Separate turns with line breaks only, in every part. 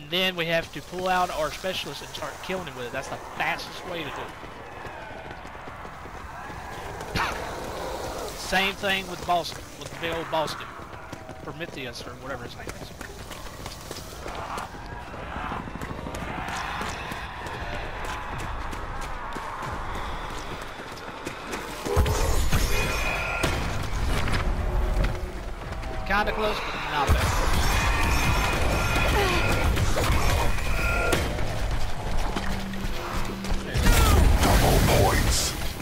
And then we have to pull out our specialist and start killing him with it. That's the fastest way to do it. Same thing with Boston, with the big old Boston. Prometheus or whatever his name is. Kinda close, but not that close.
Double points.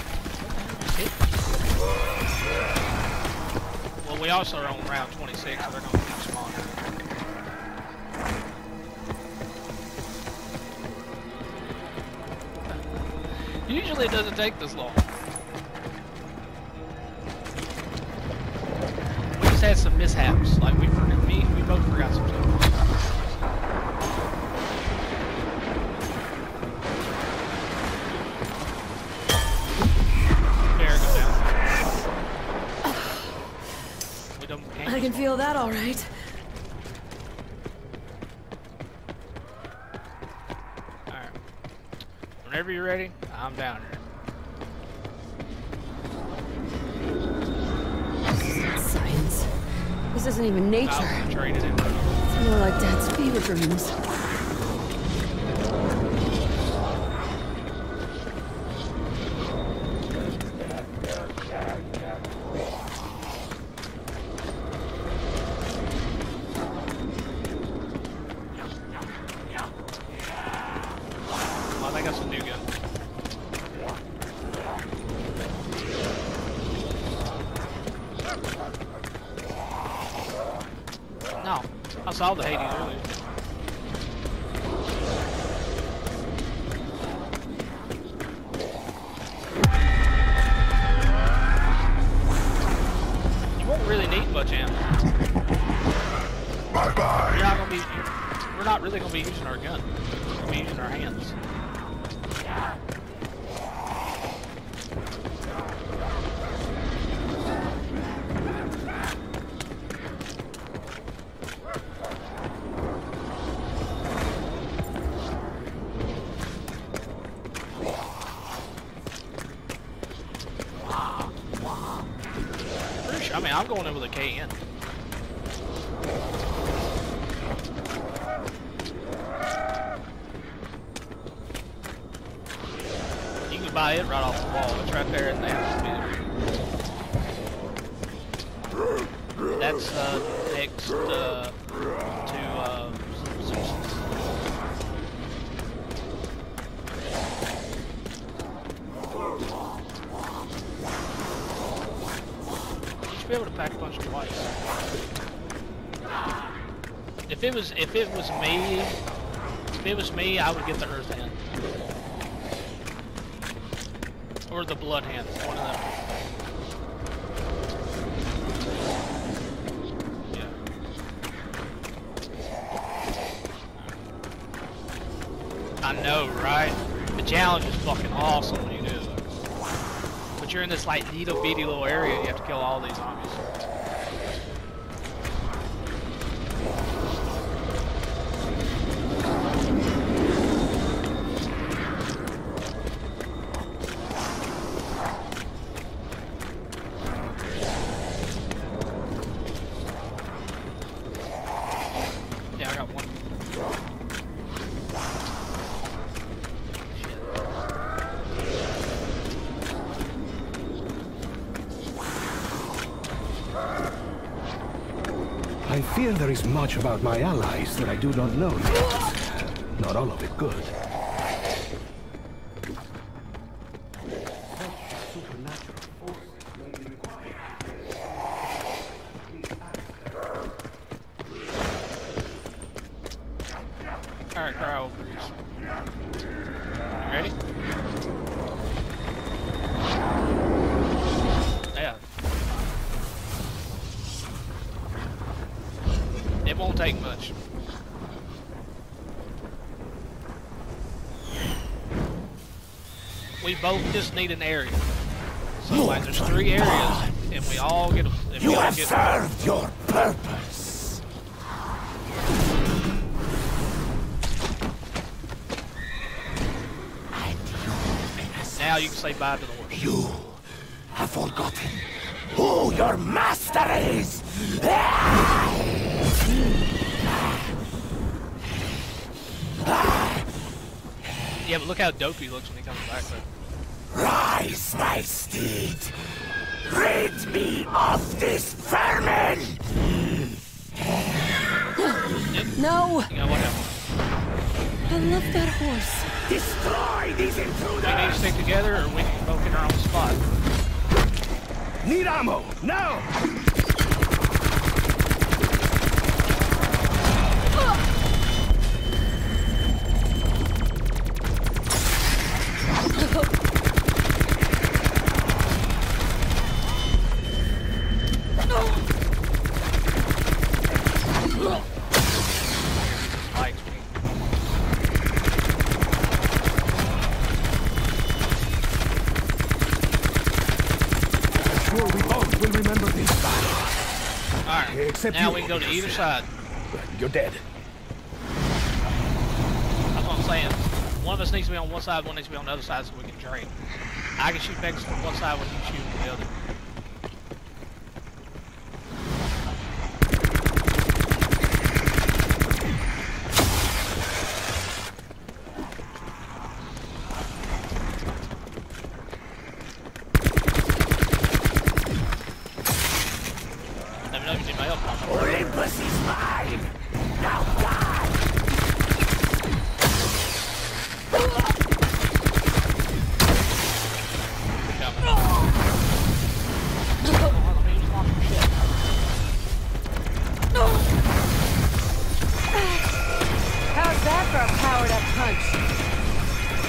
Well, we also are on round 26, so they're going to keep spawning. Usually it doesn't take this long. We just had some mishaps. Like we both forgot some stuff.
I can feel that all right.
Alright. Whenever you're ready, I'm down here.
Science. This isn't even nature.
I'll trade it in.
It's more like Dad's fever dreams.
No, I saw the Hades earlier. You won't really need much ammo.
Bye-bye.
We're not really gonna be using our gun. We're gonna be using our hands. I mean, I'm going in with a KN. You can buy it right off the wall. It's right there in the amphitheater. That's next to Zeus's. Be able to pack a punch twice. If it was me, I would get the Earth Hand or the Blood Hand. One of them. Yeah. I know, right? The challenge is fucking awesome when you do it. But you're in this like little bitty little area, you have to kill all these zombies. Yeah, I got one.
I fear there is much about my allies that I do not know yet. Not all of it good.
Alright, cryo freeze. Ready? Yeah. It won't take much. We both just need an area. So like there's 3 areas and we all get
You have served your purpose.
Now you can say bye to the horse.
You have forgotten who your master is!
Yeah, but look how dope he looks when he comes back there.
Rise, my steed! Rid me of this vermin!
No!
You know, whatever.
I love that horse.
Destroy these
We need to
intruders!
stick together, or we can both in our own spot.
Need ammo! Now!
Likes me.
Sure, we both will remember this battle.
Alright,
Except
now
you.
we can go to either side.
You're dead.
That's what I'm saying. One of us needs to be on one side, one needs to be on the other side so we can trade. I can shoot Pegasus from one side when you shoot from the other. Let me know if you need my help.
Olympus is mine! Now die!
How's that for a powered up punch?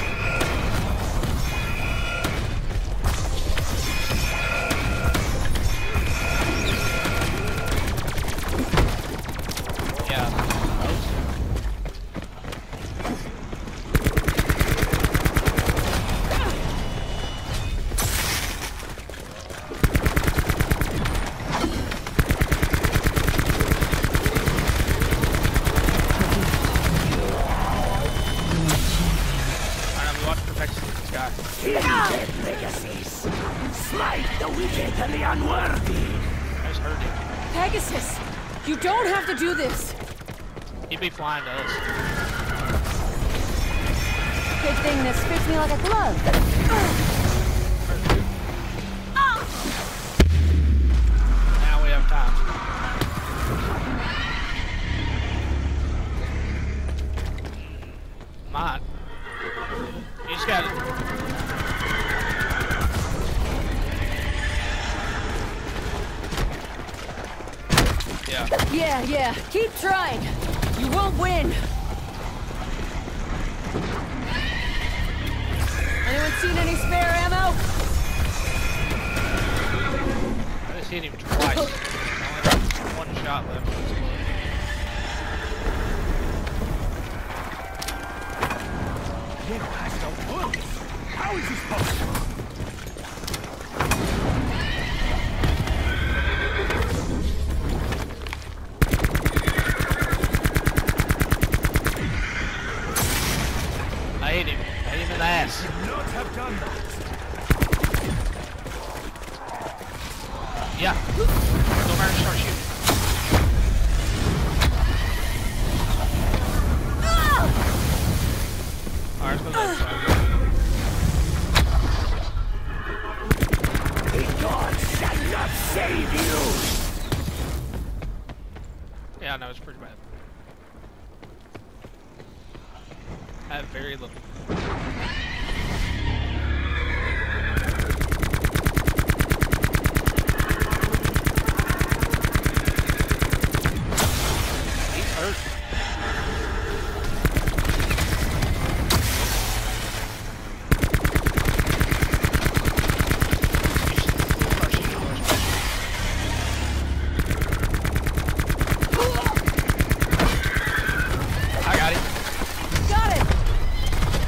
Kill them, Pegasus! Smite the wicked and the unworthy!
I just heard it.
Pegasus! You don't have to do this!
He'd be flying to us.
Good thing this fits me like a glove.
Now we have time. Mine. You just gotta. Yeah.
Yeah, keep trying. You won't win. Anyone seen any spare ammo?
I just hit him twice. I only have one shot left.
It has to work! How is this possible?
I hit him. I hit him in the ass.
Should not have done that.
Yeah. Go around and start shooting. Alright, let's go to the other side.
The gods shall not save you!
Yeah, I know, it's pretty bad. I have very little. He's hurt. I got it.
Got it!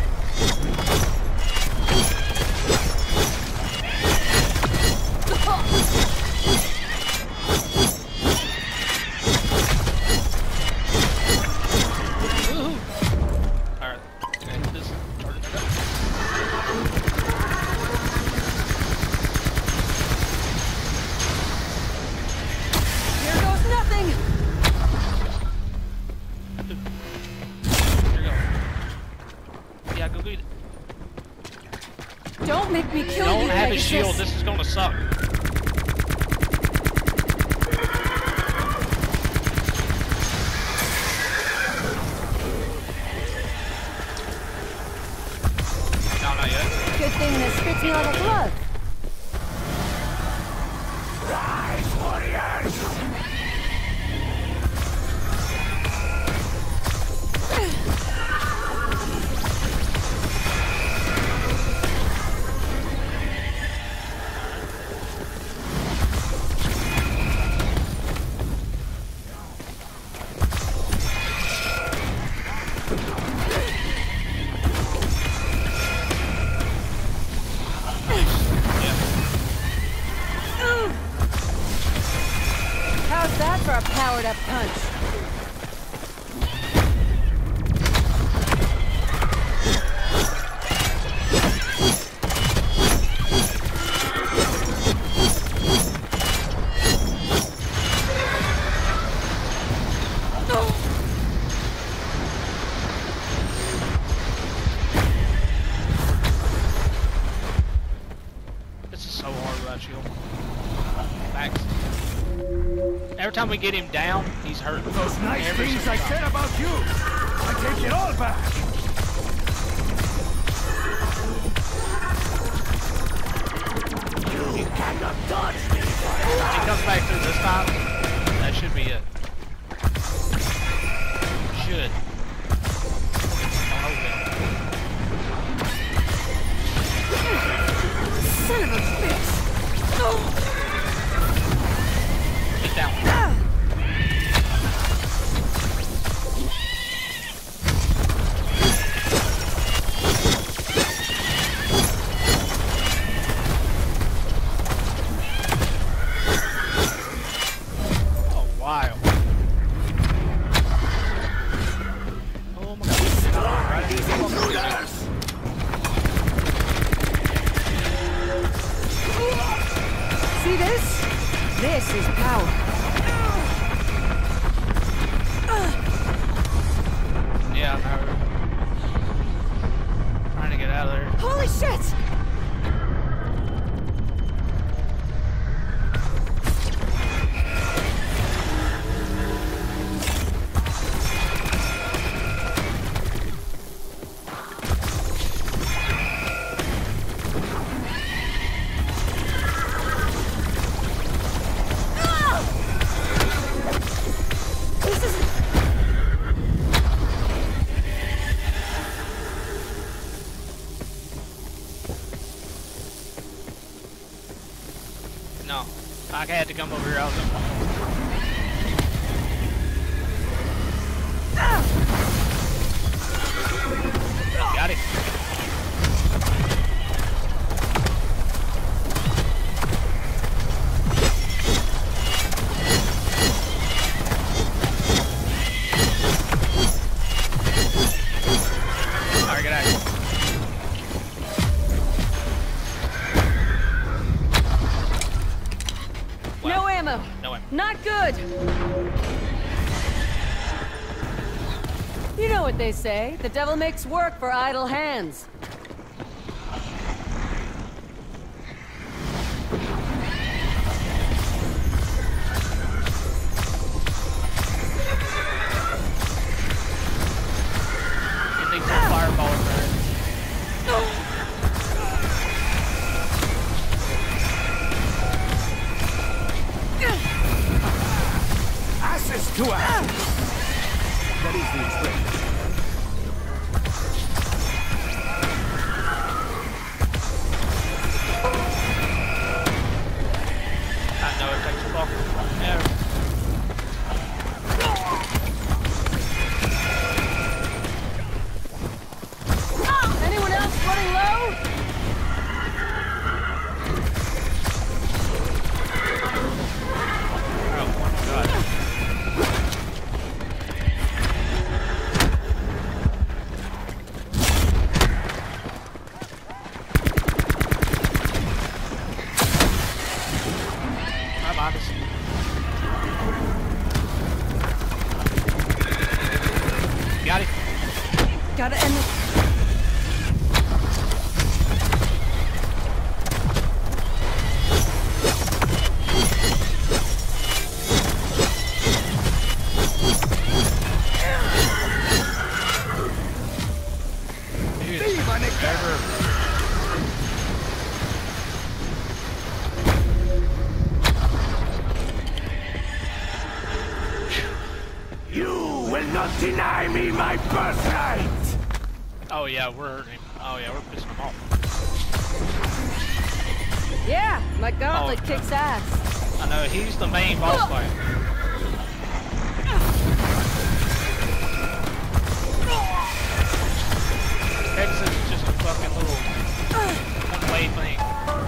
Don't make me kill you,
Don't have a
Pegasus.
shield. This is gonna suck. No, not yet.
Good thing this fits me like a glove.
Rise, warriors!
How's that for a powered-up punch?
This is so hard without shield. Facts. Every time we get him down, he's hurt.
Those nice
Every
things
single
I
time.
said about you, I take it all back. You cannot dodge me forever.
If he comes back through this time, that should be it. Should. Don't hold him.
Son of a bitch!
Get down. Oh, wow. Oh my god.
These intruders!
See this? This is power.
Yeah, I'm out. Trying to get out of there.
Holy shit! This is...
No. I had to come over here. I was in. Got it. Alright, get out of here.
No ammo.
No way.
Not good. You know what they say. The devil makes work for idle hands.
Get these little fireballs there.
Asses to asses! That is the expression. Deny me my birthright!
Oh yeah, we're hurting him. Oh yeah, we're pissing him off.
Yeah, my gauntlet kicks ass.
I know, he's the main boss fight. Texas is just a fucking little one-way thing.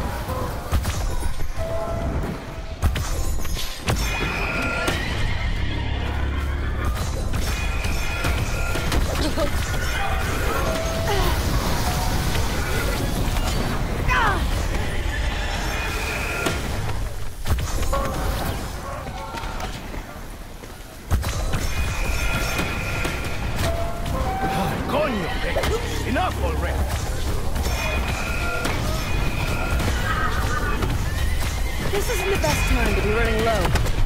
Enough already!
This isn't the best time to be running low.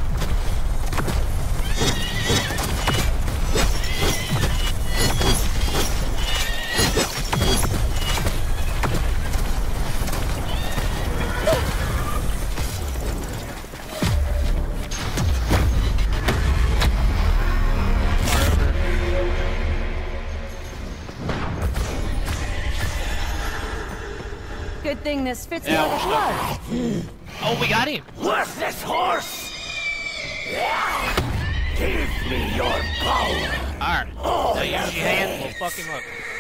Good thing this fits me like a glove.
Oh, we got him!
Worthless horse! Give me your power!
Alright. Now use your hand, we'll fuck him up.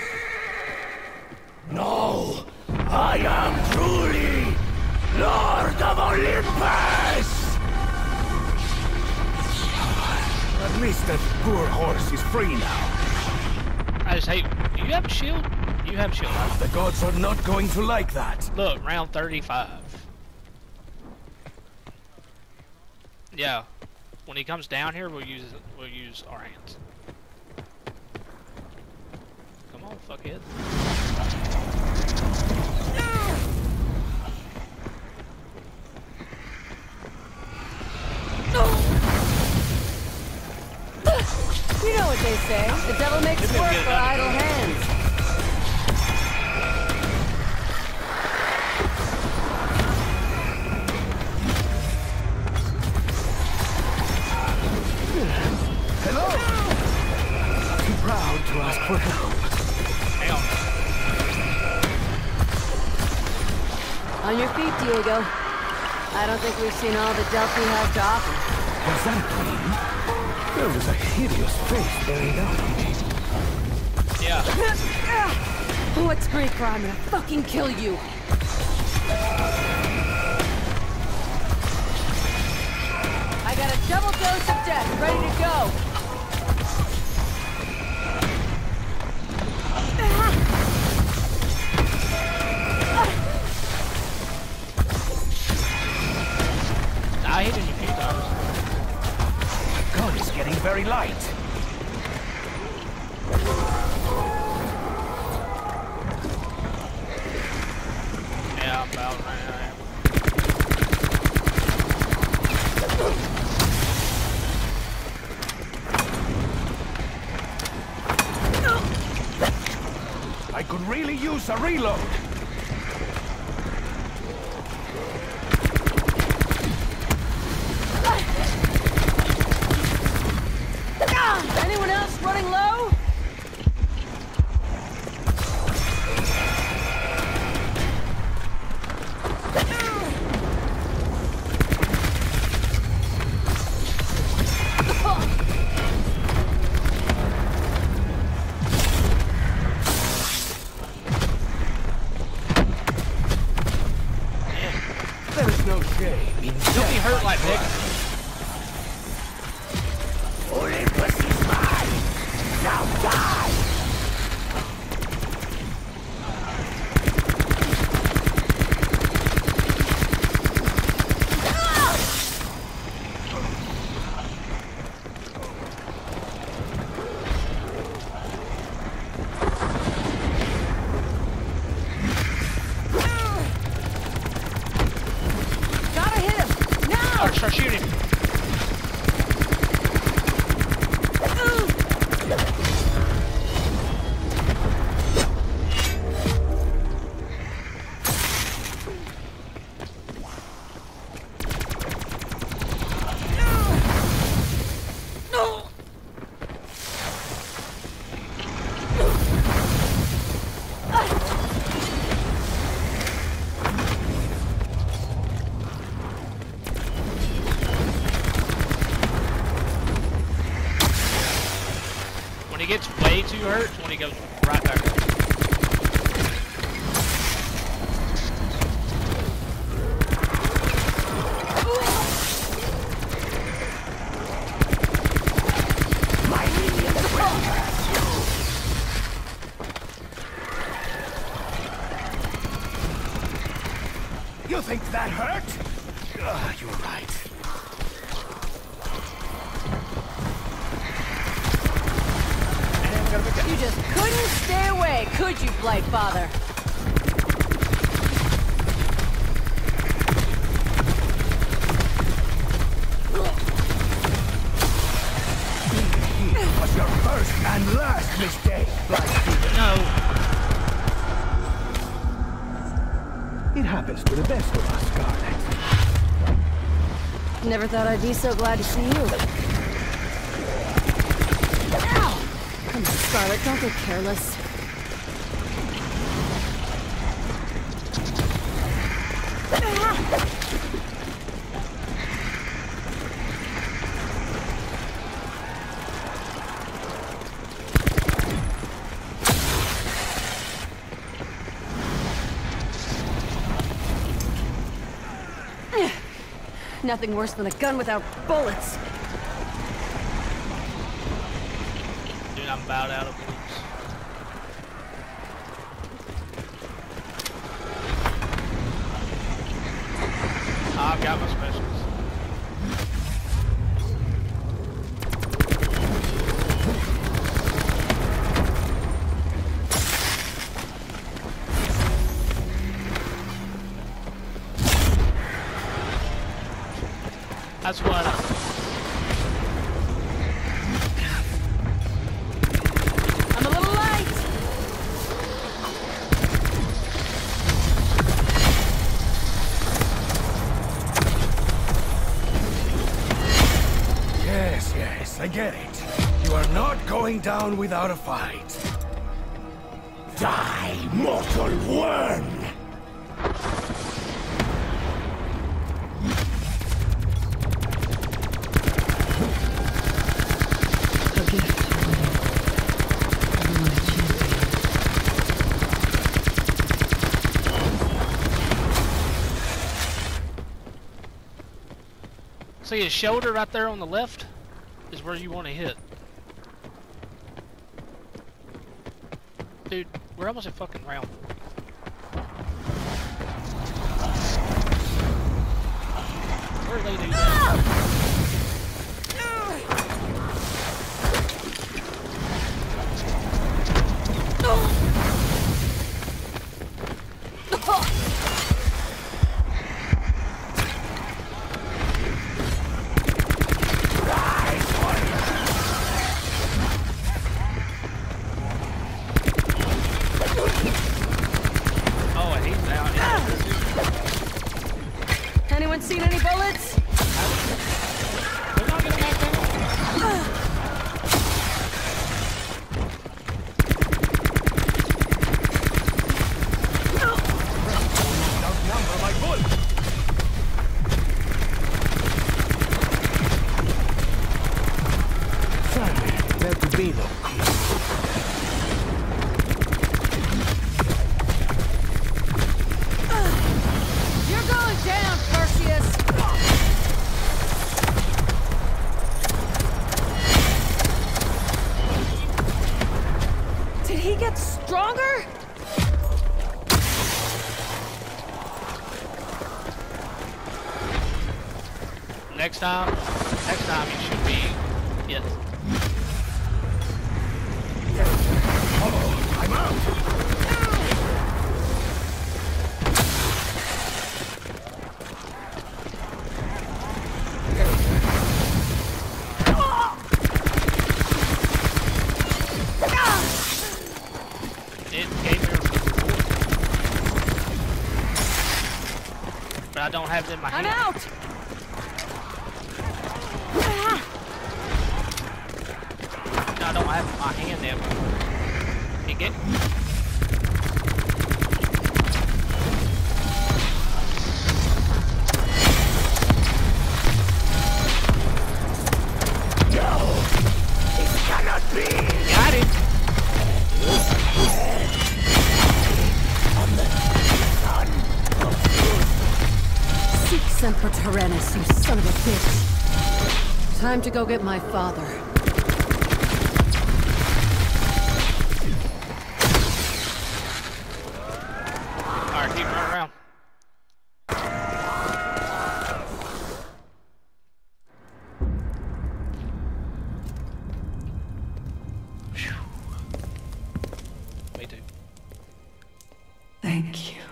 No! I am truly Lord of Olympus! At least that poor horse is free now.
I just hate. Do you have a shield? You have a shield.
The gods are not going to like that.
Look, round 35. Yeah. When he comes down here, we'll use our hands. Come on, fuckhead.
You know what they say. The devil makes work for idle hands.
Hello! Too proud to ask for help.
Hang
On your feet, Diego. I don't think we've seen all that Delphi has to offer.
Was that a dream? There was a hideous face buried out.
Yeah.
What's Greek for? I'm gonna fucking kill you. I got a double dose of death ready to go.
I hit him a few times.
God is getting very light.
Yeah, I'm about right now.
I could really use a reload.
Anyone else running low?
There is no shame in
Don't be hurt like Nick.
Olympus is mine! Now die!
Gotta hit him! Now!
Alright, start shooting. hurts when he goes right back up.
My minions will hurt you. You think that hurt? You're right.
You just couldn't stay away, could you, Blightfather?
It was your first and last mistake, Blightfather.
No.
It happens to the best of us, Scarlet.
Never thought I'd be so glad to see you. Ow! Come on, Scarlet, don't get careless. Nothing worse than a gun without bullets.
Dude, I'm about out of bullets. I've got my specials. That's what.
I'm a little light.
Yes, I get it. You are not going down without a fight. Die, mortal worm!
See his shoulder right there on the left is where you want to hit. Dude, we're almost at fucking round. Where are they doing that?
Anyone seen any bullets?
They're not gonna back down.
Outnumber my bullets!
Sadly, there could be no
You're going down, Perseus! Did he get stronger?
Next time you should be hit.
I'm out!
It gave me a reward. But I don't have it in my
I'm
hand.
out!
No, I don't have it in my hand ever. You get
No! It cannot be!
got it.
Semper Tyrannis, you son of a bitch. Time to go get my father.
Alright, keep running around. Me too.
Thank you.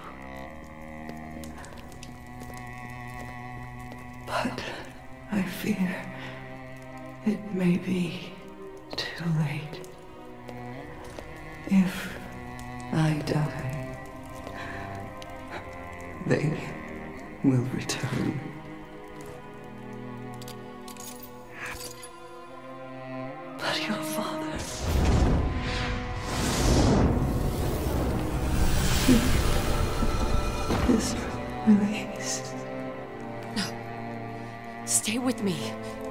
But I fear it may be too late. If I die, they will return. But your father... he is released.
No. Stay with me.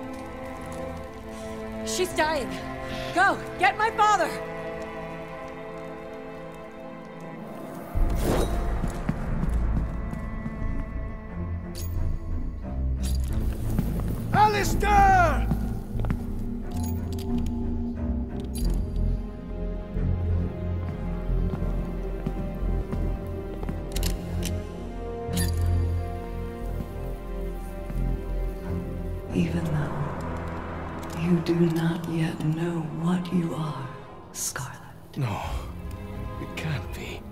She's dying. Go! Get my father!
Alistair!
Even though you do not yet know what you are, Scarlet.
No, it can't be.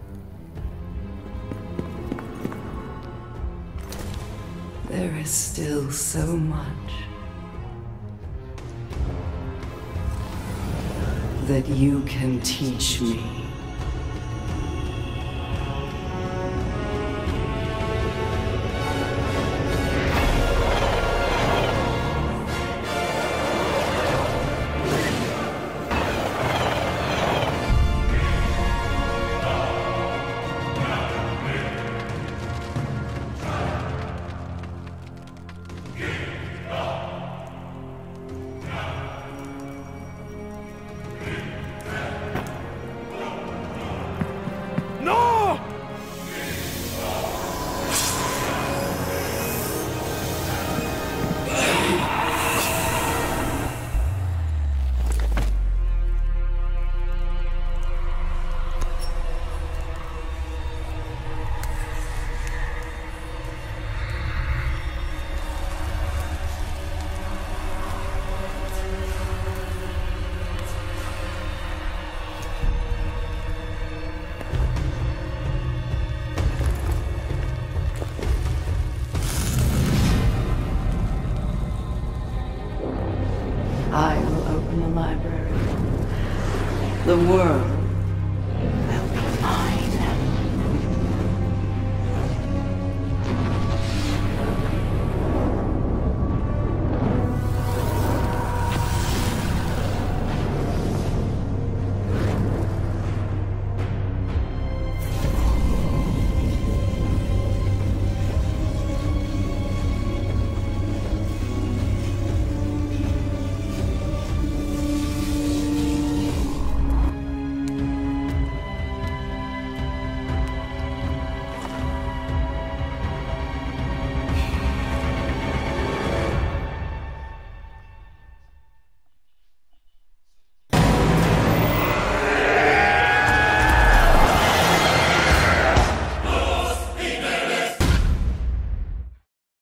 There is still so much that you can teach me.
No!
I will open the library. The world